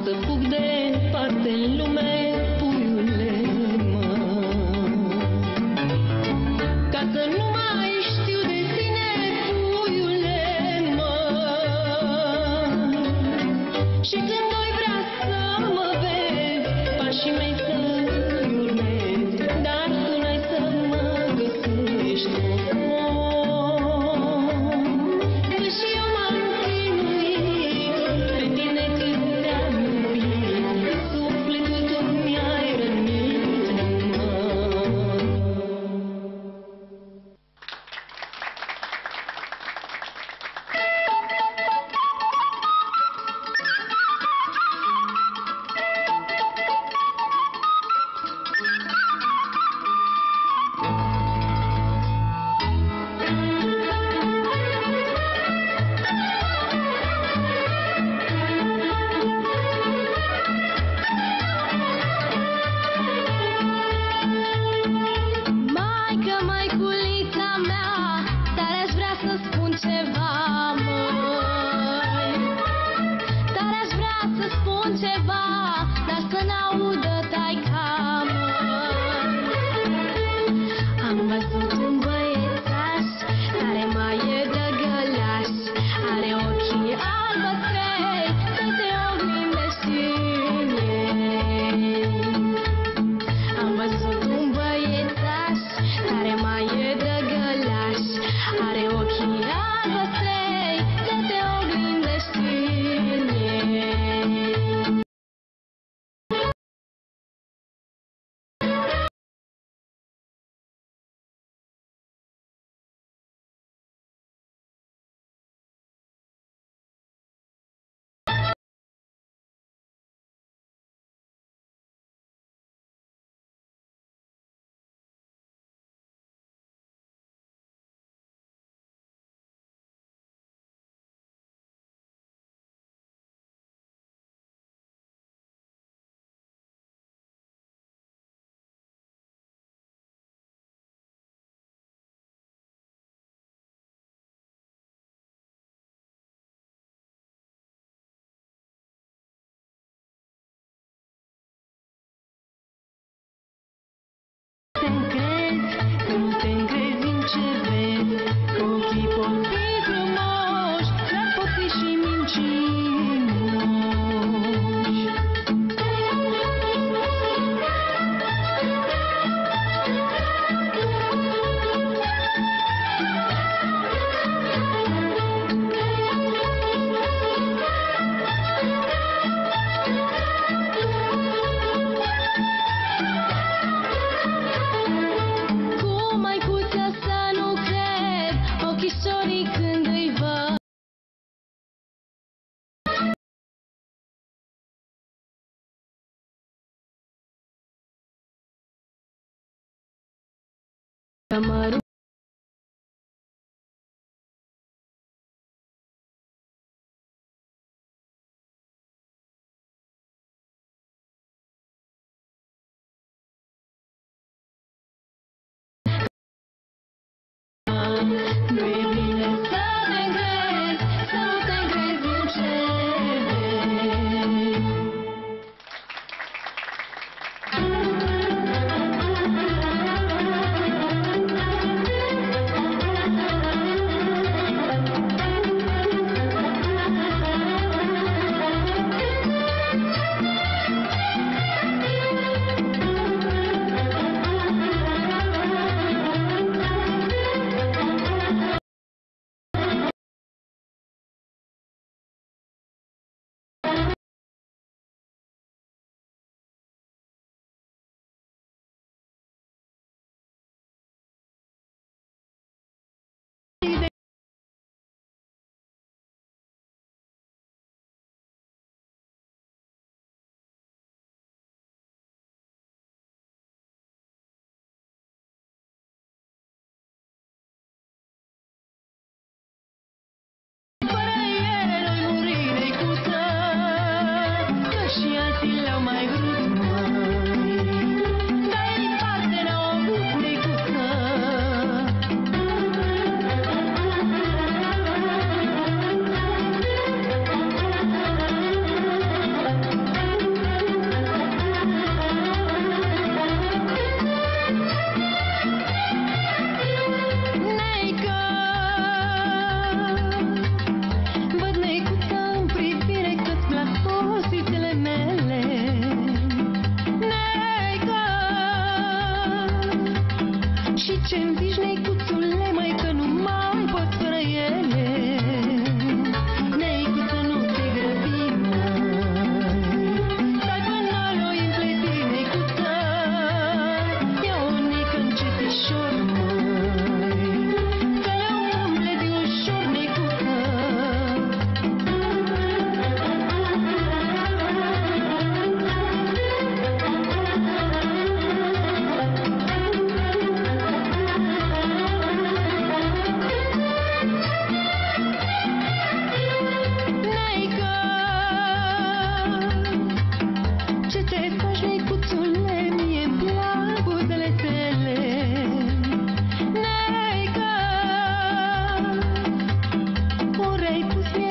să fug departe în lume, puiule, mă. Ca să nu mai știu de tine, puiule, mă. Și când voi vrea să mă vezi, pașii mei să-i urmezi, dar tu n-ai să mă găsești. Că și eu m-am chinuit pe tine cât te-am iubit, sufletul tu mi-ai rănit, mă. Maică, măiculița mea, tare aș vrea să spun ceva, măi. Tare aș vrea să spun ceva, dar să n-audă taica, măi. Am văzut un băiețaș care mai e de gălaș, are ochii albăstrei, să te oglindești în ei. Am văzut un băiețaș care mai e de gălaș, are ochii albăstrei, să te oglindești în ei. Te încrezi, că nu te încrezi în ce vezi, că ochii pot fi frumoși, dar pot fi și mincinoși. Cu măicuță să nu cred ochișorii când îi văd. Că mă Nu e mi-ai pus